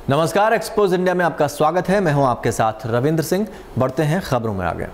नमस्कार, expose India में आपका स्वागत है। मैं हूं आपके साथ रविंद्र सिंह। बढ़ते हैं खबरों में आगे।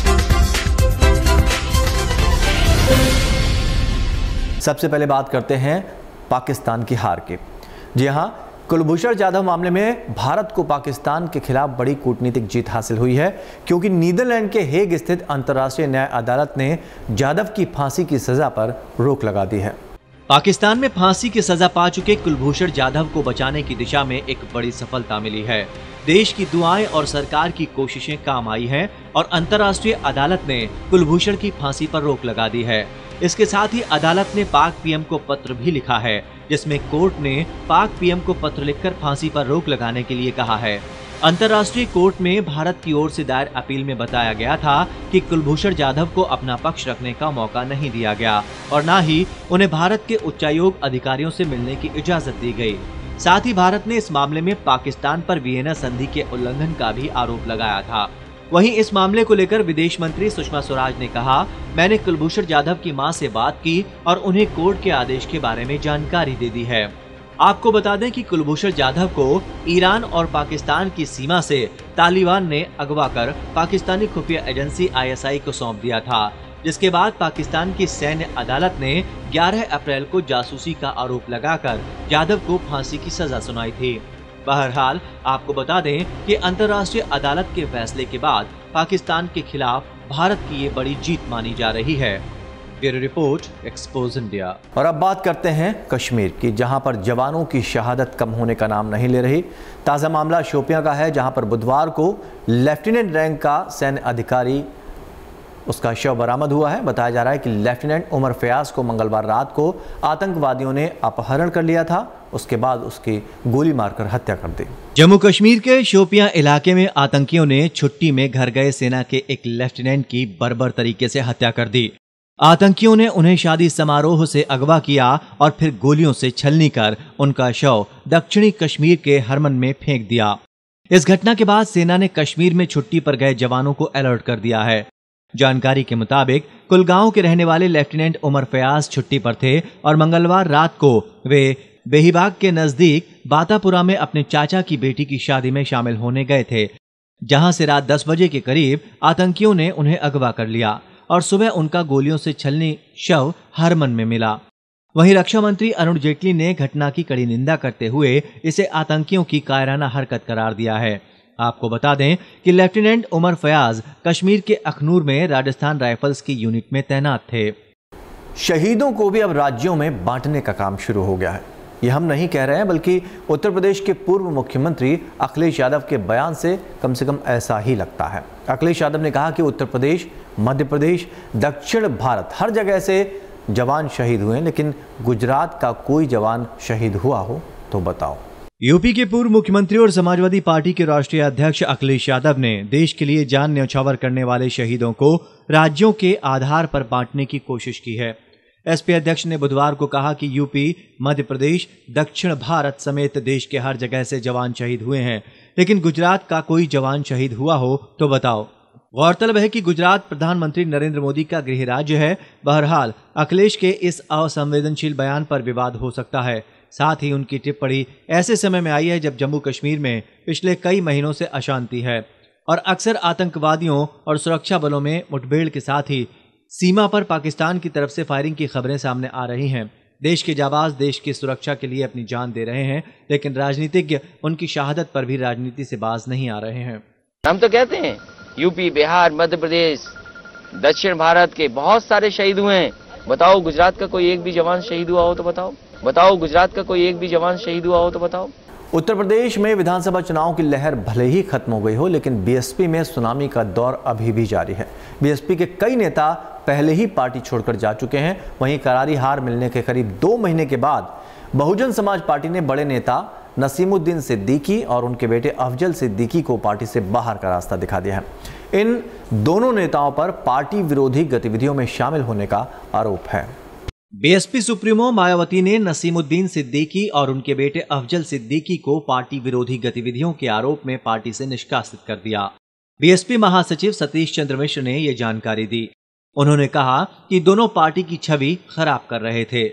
सबसे पहले बात करते हैं पाकिस्तान की हार की। जी हां, कुलभूषण जाधव मामले में भारत को पाकिस्तान के खिलाफ बड़ी कूटनीतिक जीत हासिल हुई है, क्योंकि नीदरलैंड के हेग स्थित अंतर्राष्ट्रीय न्याय अदालत ने जाधव की फांसी की सजा पर रोक लगा दी है। पाकिस्तान में फांसी की सजा पा चुके कुलभूषण जाधव को बचाने की दिशा में एक बड़ी सफलता मिली है। देश की दुआएं और सरकार की कोशिशें काम आई हैं और अंतर्राष्ट्रीय अदालत ने कुलभूषण की फांसी पर रोक लगा दी है। इसके साथ ही अदालत ने पाक पीएम को पत्र भी लिखा है, जिसमें कोर्ट ने पाक पीएम को पत्र लिखकर फांसी पर रोक लगाने के लिए कहा है। अंतर्राष्ट्रीय कोर्ट में भारत की ओर से दायर अपील में बताया गया था कि कुलभूषण जाधव को अपना पक्ष रखने का मौका नहीं दिया गया और न ही उन्हें भारत के उच्चायोग अधिकारियों से मिलने की इजाजत दी गई। साथ ही भारत ने इस मामले में पाकिस्तान पर वियना संधि के उल्लंघन का भी आरोप लगाया था। वहीं इस मामले को लेकर विदेश मंत्री सुषमा स्वराज ने कहा, मैंने कुलभूषण जाधव की मां से बात की और उन्हें कोर्ट के आदेश के बारे में जानकारी दे दी है। आपको बता दें कि कुलभूषण जाधव को ईरान और पाकिस्तान की सीमा से तालिबान ने अगवा कर पाकिस्तानी खुफिया एजेंसी ISI को सौंप दिया था, जिसके बाद पाकिस्तान की सैन्य अदालत ने 11 अप्रैल को जासूसी का आरोप लगाकर जाधव को फांसी की सजा सुनाई थी। बहरहाल आपको बता दें कि अंतर्राष्ट्रीय अदालत के फैसले के बाद पाकिस्तान के खिलाफ भारत की ये बड़ी जीत मानी जा रही है। Bureau report, expose India. और अब बात करते हैं कश्मीर की, जहां पर जवानों की शहादत कम होने का नाम नहीं ले रही। ताज़ा मामला शोपियां का है, जहां पर बुधवार को लेफ्टिनेंट रैंक का सैन्य अधिकारी उसका शव बरामद हुआ है। बताया जा रहा है कि लेफ्टिनेंट उमर फयाज को मंगलवार रात को आतंकवादियों ने अपहरण कर लिया था, उसके बाद उसकी गोली मारकर हत्या कर दी। जम्मू कश्मीर के शोपियां इलाके में आतंकियों ने छुट्टी में घर गए सेना के एक लेफ्टिनेंट की बर्बर तरीके से हत्या कर दी। आतंकियों ने उन्हें शादी समारोह से अगवा किया और फिर गोलियों से छलनी कर उनका शव दक्षिणी कश्मीर के हरमन में फेंक दिया। इस घटना के बाद सेना ने कश्मीर में छुट्टी पर गए जवानों को अलर्ट कर दिया है। जानकारी के मुताबिक कुलगांव के रहने वाले लेफ्टिनेंट उमर फयाज छुट्टी पर थे और मंगलवार रात को वे बेहीबाग के नजदीक बातापुरा में अपने चाचा की बेटी की शादी में शामिल होने गए थे, जहां से रात 10 बजे के करीब आतंकियों ने उन्हें अगवा कर लिया और सुबह उनका गोलियों से छलनी शव हरमन में मिला। वहीं रक्षा मंत्री अरुण जेटली ने घटना की कड़ी निंदा करते हुए इसे आतंकियों की कायराना हरकत करार दिया है। आपको बता दें कि लेफ्टिनेंट उमर फयाज कश्मीर के अखनूर में राजस्थान राइफल्स की यूनिट में तैनात थे। शहीदों को भी अब राज्यों में बांटने का काम शुरू हो गया है। ये हम नहीं कह रहे हैं, बल्कि उत्तर प्रदेश के पूर्व मुख्यमंत्री अखिलेश यादव के बयान से कम ऐसा ही लगता है। अखिलेश यादव ने कहा कि उत्तर प्रदेश, मध्य प्रदेश, दक्षिण भारत हर जगह से जवान शहीद हुए, लेकिन गुजरात का कोई जवान शहीद हुआ हो तो बताओ। यूपी के पूर्व मुख्यमंत्री और समाजवादी पार्टी के राष्ट्रीय अध्यक्ष अखिलेश यादव ने देश के लिए जान न्यौछावर करने वाले शहीदों को राज्यों के आधार पर बांटने की कोशिश की है। एसपी अध्यक्ष ने बुधवार को कहा कि यूपी, मध्य प्रदेश, दक्षिण भारत समेत देश के हर जगह से जवान शहीद हुए हैं, लेकिन गुजरात का कोई जवान शहीद हुआ हो तो बताओ। गौरतलब है कि गुजरात प्रधानमंत्री नरेंद्र मोदी का गृह राज्य है। बहरहाल अखिलेश के इस असंवेदनशील बयान पर विवाद हो सकता है। साथ ही उनकी टिप्पणी ऐसे समय में आई है जब जम्मू कश्मीर में पिछले कई महीनों से अशांति है और अक्सर आतंकवादियों और सुरक्षा बलों में मुठभेड़ के साथ ही सीमा पर पाकिस्तान की तरफ से फायरिंग की खबरें सामने आ रही हैं। देश के जाबाज देश की सुरक्षा के लिए अपनी जान दे रहे हैं, लेकिन राजनीतिज्ञ उनकी शहादत पर भी राजनीति से बाज नहीं आ रहे हैं। हम तो कहते हैं यूपी, बिहार, मध्य प्रदेश, दक्षिण भारत के बहुत सारे शहीद हुए हैं। बताओ गुजरात का कोई एक भी जवान शहीद हुआ हो तो बताओ। बताओ गुजरात का कोई एक भी जवान शहीद हुआ हो तो बताओ। उत्तर प्रदेश में विधानसभा चुनाव की लहर भले ही खत्म हो गई हो, लेकिन बीएसपी में सुनामी का दौर अभी भी जारी है। बीएसपी के कई नेता पहले ही पार्टी छोड़कर जा चुके हैं। वहीं करारी हार मिलने के करीब 2 महीने के बाद बहुजन समाज पार्टी ने बड़े नेता नसीमुद्दीन सिद्दीकी और उनके बेटे अफजल सिद्दीकी को पार्टी से बाहर का रास्ता दिखा दिया है। इन दोनों नेताओं पर पार्टी विरोधी गतिविधियों में शामिल होने का आरोप है। बीएसपी सुप्रीमो मायावती ने नसीमुद्दीन सिद्दीकी और उनके बेटे अफजल सिद्दीकी को पार्टी विरोधी गतिविधियों के आरोप में पार्टी से निष्कासित कर दिया। बीएसपी महासचिव सतीश चंद्र मिश्र ने ये जानकारी दी। उन्होंने कहा कि दोनों पार्टी की छवि खराब कर रहे थे।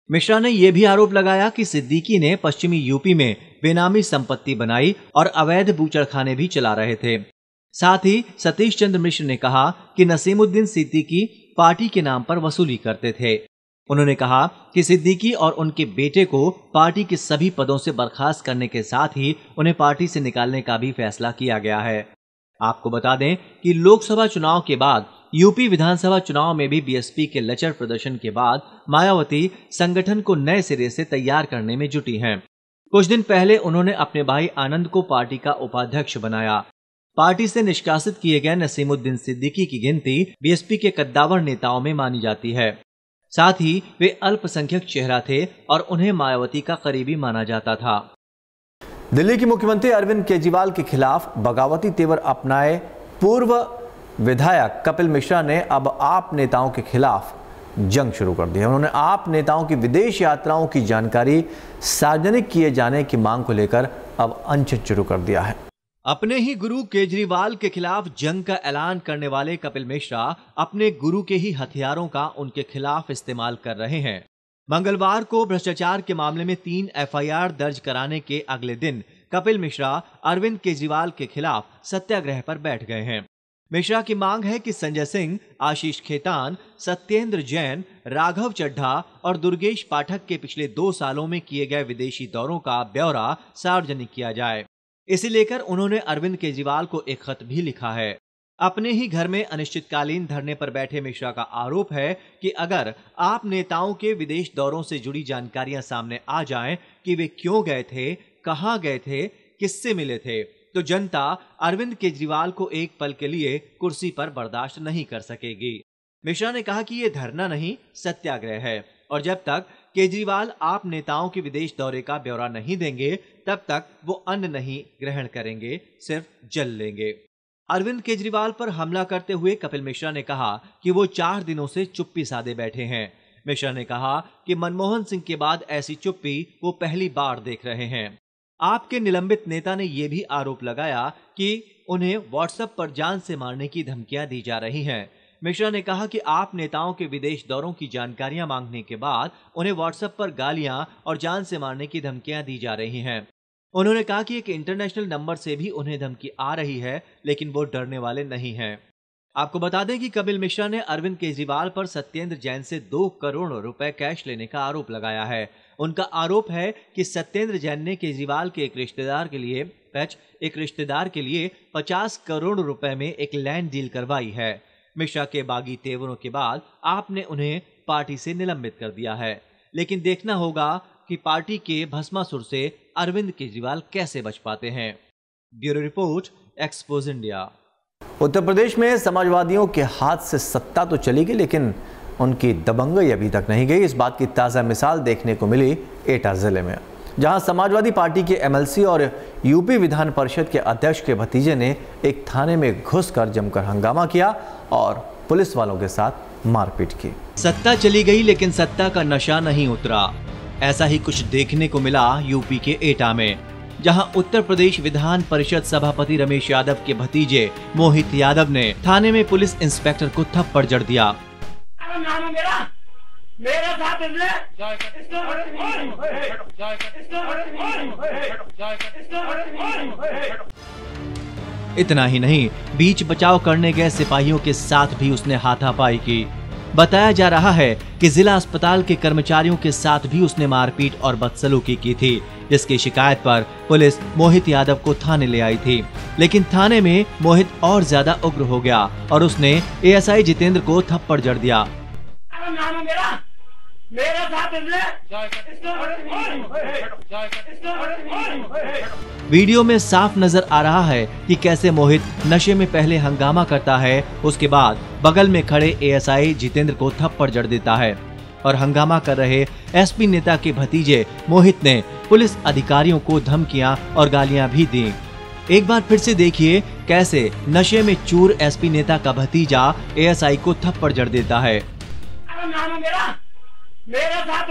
मिश्रा ने यह भी आरोप लगाया कि सिद्दीकी ने पश्चिमी यूपी में बेनामी संपत्ति बनाई और अवैध बूचड़खाने भी चला रहे थे। साथ ही सतीश चंद्र मिश्र ने कहा कि नसीमुद्दीन सिद्दीकी पार्टी के नाम पर वसूली करते थे। उन्होंने कहा कि सिद्दीकी और उनके बेटे को पार्टी के सभी पदों से बर्खास्त करने के साथ ही उन्हें पार्टी से निकालने का भी फैसला किया गया है। आपको बता दें कि लोकसभा चुनाव के बाद यूपी विधानसभा चुनाव में भी बीएसपी के लचर प्रदर्शन के बाद मायावती संगठन को नए सिरे से तैयार करने में जुटी हैं। कुछ दिन पहले उन्होंने अपने भाई आनंद को पार्टी का उपाध्यक्ष बनाया। पार्टी से निष्कासित किए गए नसीमुद्दीन सिद्दीकी की गिनती बीएसपी के कद्दावर नेताओं में मानी जाती है। साथ ही वे अल्पसंख्यक चेहरा थे और उन्हें मायावती का करीबी माना जाता था। दिल्ली के मुख्यमंत्री अरविंद केजरीवाल के खिलाफ बगावती तेवर अपनाए पूर्व विधायक कपिल मिश्रा ने अब आप नेताओं के खिलाफ जंग शुरू कर दी है। उन्होंने आप नेताओं की विदेश यात्राओं की जानकारी सार्वजनिक किए जाने की मांग को लेकर अब अनशन शुरू कर दिया है। अपने ही गुरु केजरीवाल के खिलाफ जंग का ऐलान करने वाले कपिल मिश्रा अपने गुरु के ही हथियारों का उनके खिलाफ इस्तेमाल कर रहे हैं। मंगलवार को भ्रष्टाचार के मामले में 3 एफआईआर दर्ज कराने के अगले दिन कपिल मिश्रा अरविंद केजरीवाल के खिलाफ सत्याग्रह पर बैठ गए हैं। मिश्रा की मांग है कि संजय सिंह, आशीष खेतान, सत्येंद्र जैन, राघव चड्ढा और दुर्गेश पाठक के पिछले 2 सालों में किए गए विदेशी दौरों का ब्यौरा सार्वजनिक किया जाए। इसे लेकर उन्होंने अरविंद केजरीवाल को एक खत भी लिखा है। अपने ही घर में अनिश्चितकालीन धरने पर बैठे मिश्रा का आरोप है कि अगर आप नेताओं के विदेश दौरों से जुड़ी जानकारियां सामने आ जाएं कि वे क्यों गए थे, कहां गए थे, किससे मिले थे, तो जनता अरविंद केजरीवाल को एक पल के लिए कुर्सी पर बर्दाश्त नहीं कर सकेगी। मिश्रा ने कहा कि यह धरना नहीं, सत्याग्रह है और जब तक केजरीवाल आप नेताओं के विदेश दौरे का ब्यौरा नहीं देंगे तब तक वो अन्न नहीं ग्रहण करेंगे, सिर्फ जल लेंगे। अरविंद केजरीवाल पर हमला करते हुए कपिल मिश्रा ने कहा कि वो 4 दिनों से चुप्पी साधे बैठे हैं। मिश्रा ने कहा कि मनमोहन सिंह के बाद ऐसी चुप्पी वो पहली बार देख रहे हैं। आपके निलंबित नेता ने यह भी आरोप लगाया कि उन्हें व्हाट्सएप पर जान से मारने की धमकियां दी जा रही हैं। मिश्रा ने कहा कि आप नेताओं के विदेश दौरों की जानकारियां मांगने के बाद उन्हें व्हाट्सएप पर गालियां और जान से मारने की धमकियां दी जा रही हैं। उन्होंने कहा कि एक इंटरनेशनल नंबर से भी उन्हें धमकी आ रही है, लेकिन वो डरने वाले नहीं हैं। आपको बता दें कि कपिल मिश्रा ने अरविंद केजरीवाल पर सत्येंद्र जैन से 2 करोड़ रुपए कैश लेने का आरोप लगाया है। उनका आरोप है कि सत्येंद्र जैन ने केजरीवाल के एक रिश्तेदार के लिए 50 करोड़ रुपए में एक लैंड डील करवाई है। मिश्रा के बागी तेवरों के बाद आपने उन्हें पार्टी से निलंबित कर दिया है, लेकिन देखना होगा कि पार्टी के भस्मासुर से अरविंद केजरीवाल कैसे बच पाते हैं। Bureau report, expose India. Uttar Pradesh में समाजवादियों के हाथ से सत्ता तो चली गई, लेकिन उनकी दबंगई अभी तक नहीं गई। इस बात की ताज़ा मिसाल देखने को मिली एटा जिले में, जहां समाजवादी पार्टी के एमएलसी और यूपी विधान परिषद के अध्यक्ष के भतीजे ने एक थाने में घुसकर जमकर हंगामा किया और पुलिस वालों के साथ मारपीट की। सत्ता चली गई लेकिन सत्ता का नशा नहीं उतरा। ऐसा ही कुछ देखने को मिला यूपी के एटा में, जहां उत्तर प्रदेश विधान परिषद सभापति रमेश यादव के भतीजे मोहित यादव ने थाने में पुलिस इंस्पेक्टर को थप्पड़ जड़ दिया। मेरा साथ इतना ही नहीं, बीच बचाव करने गए सिपाहियों के साथ भी उसने हाथापाई की। बताया जा रहा है कि जिला अस्पताल के कर्मचारियों के साथ भी उसने मारपीट और बदसलूकी की थी, जिसकी शिकायत पर पुलिस मोहित यादव को थाने ले आई थी। लेकिन थाने में मोहित और ज्यादा उग्र हो गया और उसने एएसआई जितेंद्र को थप्पड़ जड़ दिया। मेरा साथ वीडियो में साफ नजर आ रहा है कि कैसे मोहित नशे में पहले हंगामा करता है, उसके बाद बगल में खड़े एएसआई जितेंद्र को थप्पड़ जड़ देता है और हंगामा कर रहे एसपी नेता के भतीजे मोहित ने पुलिस अधिकारियों को धमकियां और गालियां भी दी। एक बार फिर से देखिए कैसे नशे में चूर एसपी नेता का भतीजा एएसआई को थप्पड़ जड़ देता है। मेरा साथ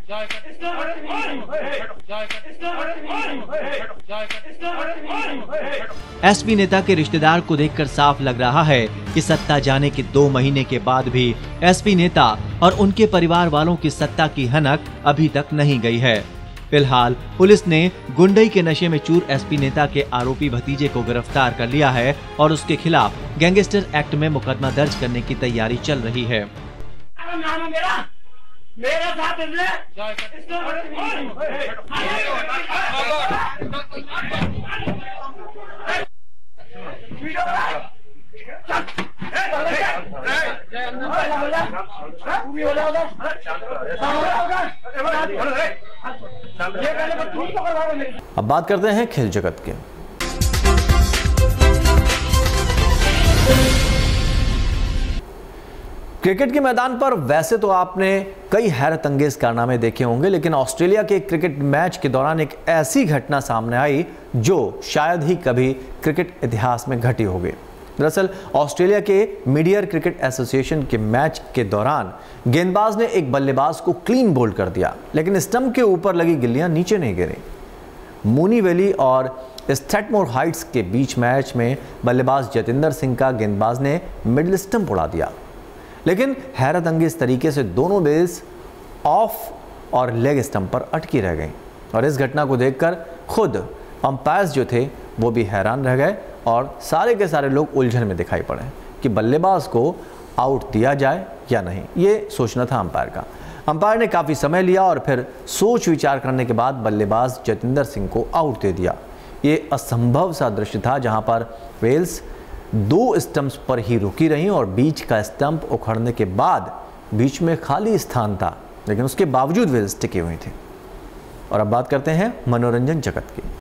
एसपी नेता के रिश्तेदार को देखकर साफ लग रहा है कि सत्ता जाने के 2 महीने के बाद भी एसपी नेता और उनके परिवार वालों की सत्ता की हनक अभी तक नहीं गई है। फिलहाल पुलिस ने गुंडई के नशे में चूर एसपी नेता के आरोपी भतीजे को गिरफ्तार कर लिया है और उसके खिलाफ गैंगस्टर एक्ट में मुकदमा दर्ज करने की तैयारी चल रही है। मेरा साथ अब बात करते हैं खेल जगत के। क्रिकेट के मैदान पर वैसे तो आपने कई हैरत अंगेज कारनामे देखे होंगे, लेकिन ऑस्ट्रेलिया के क्रिकेट मैच के दौरान एक ऐसी घटना सामने आई जो शायद ही कभी क्रिकेट इतिहास में घटी होगी। दरअसल ऑस्ट्रेलिया के मीडियर क्रिकेट एसोसिएशन के मैच के दौरान गेंदबाज ने एक बल्लेबाज को क्लीन बोल्ड कर दिया, लेकिन स्टंप के ऊपर लगी गिल्लियां नीचे नहीं गिरी। मूनी वैली और स्ट्रैटमोर हाइट्स के बीच मैच में बल्लेबाज जतिंदर सिंह का गेंदबाज ने मिडिल स्टंप उड़ा दिया, लेकिन हैरत अंगेज तरीके से दोनों बेल्स ऑफ और लेग स्टंप पर अटकी रह गईं। और इस घटना को देखकर खुद अंपायर्स जो थे वो भी हैरान रह गए और सारे के सारे लोग उलझन में दिखाई पड़े कि बल्लेबाज को आउट दिया जाए या नहीं, ये सोचना था अंपायर का। अंपायर ने काफ़ी समय लिया और फिर सोच विचार करने के बाद बल्लेबाज जतिंदर सिंह को आउट दे दिया। ये असंभव सा दृश्य था जहां पर वेल्स 2 स्टंप्स पर ही रुकी रहीं और बीच का स्टंप उखड़ने के बाद बीच में खाली स्थान था, लेकिन उसके बावजूद वेल्स टिके हुए थे। और अब बात करते हैं मनोरंजन जगत की।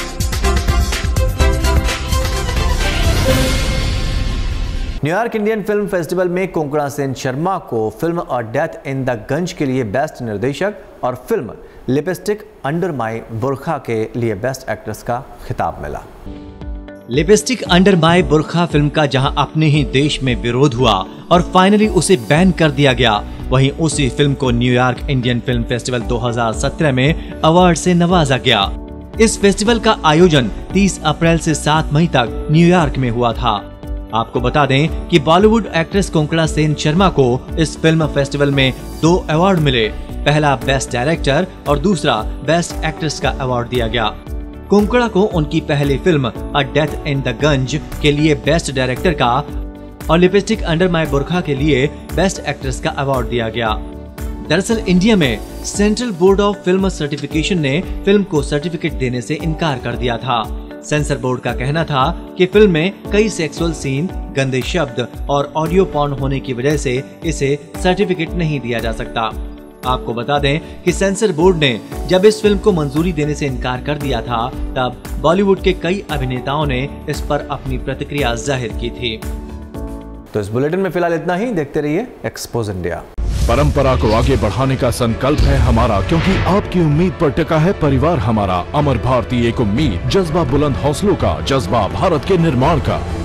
न्यूयॉर्क इंडियन फिल्म फेस्टिवल में कोंकणा सेन शर्मा को film a death in the Gunj के लिए बेस्ट निर्देशक और फिल्म लिपस्टिक अंडर माई बुरखा के लिए बेस्ट एक्ट्रेस का खिताब मिला। लिपस्टिक अंडर माई बुरखा फिल्म का जहां अपने ही देश में विरोध हुआ और फाइनली उसे बैन कर दिया गया, वहीं उसी फिल्म को न्यूयॉर्क इंडियन फिल्म फेस्टिवल 2017 में अवार्ड से नवाजा गया। इस फेस्टिवल का आयोजन 30 अप्रैल से 7 मई तक न्यूयॉर्क में हुआ था। आपको बता दें कि बॉलीवुड एक्ट्रेस कोंकणा सेन शर्मा को इस फिल्म फेस्टिवल में 2 अवार्ड मिले। पहला बेस्ट डायरेक्टर और दूसरा बेस्ट एक्ट्रेस का अवार्ड दिया गया। कोंकणा को उनकी पहली film a death in the Gunj के लिए बेस्ट डायरेक्टर का और लिपस्टिक अंडर माई बुरखा के लिए बेस्ट एक्ट्रेस का अवार्ड दिया गया। दरअसल इंडिया में central board of film certification ने फिल्म को सर्टिफिकेट देने से इनकार कर दिया था। सेंसर बोर्ड का कहना था कि फिल्म में कई सेक्सुअल सीन, गंदे शब्द और ऑडियो पॉर्न होने की वजह से इसे सर्टिफिकेट नहीं दिया जा सकता। आपको बता दें कि सेंसर बोर्ड ने जब इस फिल्म को मंजूरी देने से इनकार कर दिया था, तब बॉलीवुड के कई अभिनेताओं ने इस पर अपनी प्रतिक्रिया जाहिर की थी। तो इस बुलेटिन में फिलहाल इतना ही। देखते रहिए एक्सपोज इंडिया। परंपरा को आगे बढ़ाने का संकल्प है हमारा, क्योंकि आपकी उम्मीद पर टिका है परिवार हमारा। अमर भारती एक उम्मीद, जज्बा बुलंद हौसलों का, जज्बा भारत के निर्माण का।